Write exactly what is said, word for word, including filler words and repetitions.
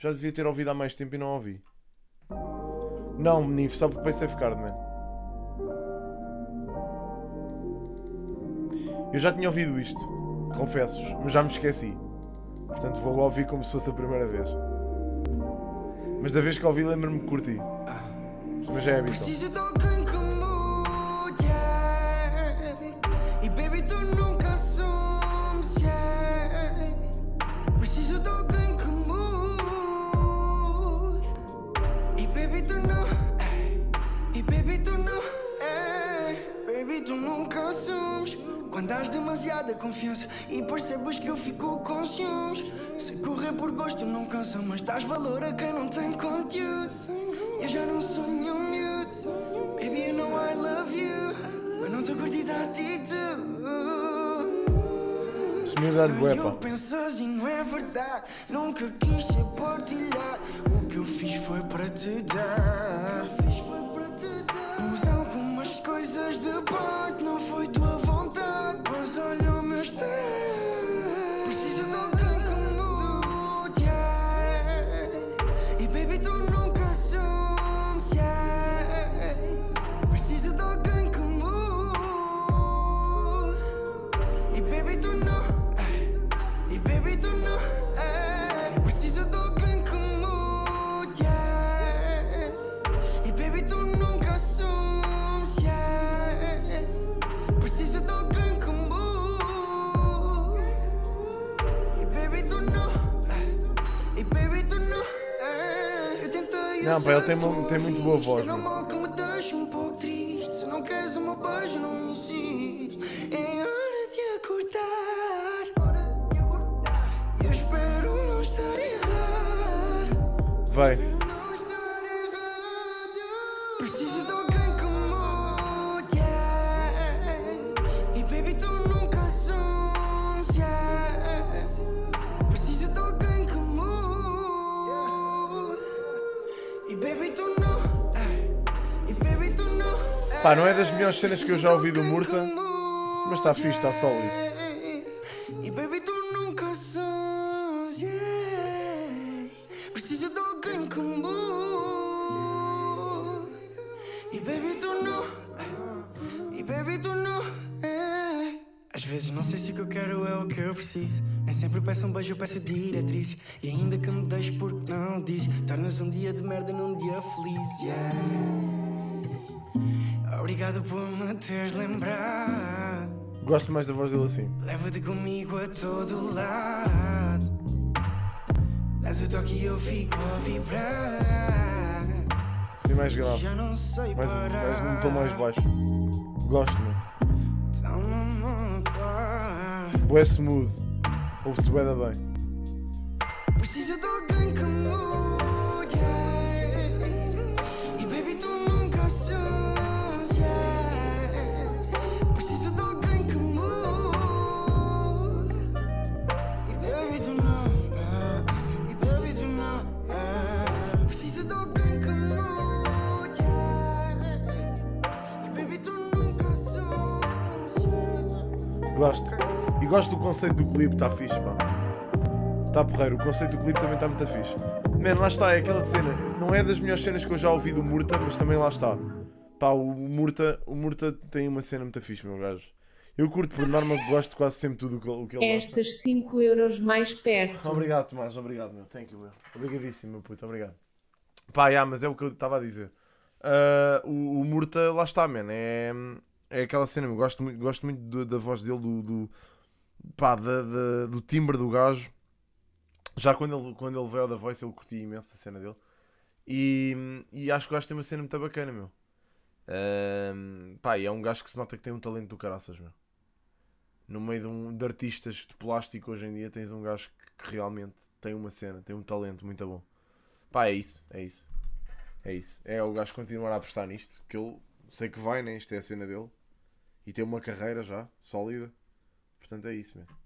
Já devia ter ouvido há mais tempo e não ouvi. Não, Nif, só porque pensei ficar, man. Eu já tinha ouvido isto, confesso-vos, mas já me esqueci. Portanto vou ouvir como se fosse a primeira vez. Mas da vez que ouvi lembro-me que curti. Mas já é habitual. Preciso de alguém que mude, yeah. E baby tu nunca assumes, yeah. Preciso de alguém que mude. E baby tu não, e baby tu não, baby tu nunca assumes. Quando dás demasiada confiança e percebes que eu fico com ciúmes. Se correr por gosto não cansa, mas dás valor a quem não tem conteúdo. Eu já não sou nenhum miúdo, baby you know I love you, mas não estou curtindo a atitude. Senhoridade bué, pá. Pensas e não é verdade, nunca quis ser partilhar. O que eu fiz foi para te dar. Pus algumas coisas de parte, não foi tua vontade, mas olha o meu estado. Preciso de alguém que mude, yeah. E baby tu nunca assumes, yeah. Preciso de alguém que mude. E baby tu não, e baby tu não, preciso de alguém que mude, yeah. E baby tu nunca assumes, yeah. Preciso de alguém que mude. E baby tu não, e baby tu não, eu tentei. Não, pá, ele tem, uma- tem muito boa voz, Chega mano. mal que me deixa um pouco triste. Se não queres o meu beijo, não insistes. É hora de acordar. Eu espero não estar errado. Vai. Espero não estar errado. Preciso de alguém que mude, yeah. E baby tu nunca assumes, yeah. Preciso de alguém que mude. E baby tu não, e baby tu não. Pá, não é das melhores cenas que eu já ouvi do Murta, mas está fixe, está sólido. E baby tu nunca assumes, yeah. Preciso de alguém que mude. E baby tu não, e baby tu não, é. Às vezes não sei se o que eu quero é o que eu preciso. Nem sempre peço um beijo, eu peço diretrizes. E ainda que me deixes porque não diz, tornas um dia de merda num dia feliz, yeah. Obrigado por me teres lembrado. Gosto mais da voz dele assim. Leva-te comigo a todo lado. Dás o toque e eu fico a vibrar. Assim mais grave. Já não sei Mais, parar. mais num tom mais baixo. Gosto, mano. Tão numa paz. Bué smooth. Ouve-se bué da bem. Preciso de alguém que mude, yeah. E baby tu nunca assumes, yeah. Preciso de alguém que mude. E baby tu não, yeah. E baby tu não, yeah. Preciso de alguém que mude, yeah. E baby tu nunca assumes, yeah. Gosto. E gosto do conceito do clipe, está fixe, pá. Está porreiro, o conceito do clipe também está muito fixe. Mano, lá está, é aquela cena. Não é das melhores cenas que eu já ouvi do Murta, mas também lá está. Pá, o Murta, o Murta tem uma cena muito fixe, meu gajo. Eu curto por norma, gosto quase sempre tudo o que, o que ele gosta. Estas cinco euros mais perto. Obrigado, Tomás, obrigado, meu. Thank you, meu. Obrigadíssimo, meu puto, obrigado. Pá, yeah, mas é o que eu estava a dizer. Uh, o, o Murta, lá está, man. É, é aquela cena, eu gosto muito, gosto muito da, da voz dele, do, do, pá, da, da, do timbre do gajo. Já quando ele, quando ele veio da Voice, eu curti imenso da cena dele. E, e acho que o gajo tem uma cena muito bacana, meu. Uh, pá, e é um gajo que se nota que tem um talento do caraças, meu. No meio de, um, de artistas de plástico hoje em dia, tens um gajo que, que realmente tem uma cena, tem um talento muito bom. Pá, é isso, é isso. É isso. É o gajo continuar a apostar nisto, que ele sei que vai, né? Isto é a cena dele. E tem uma carreira já, sólida. Portanto é isso, meu.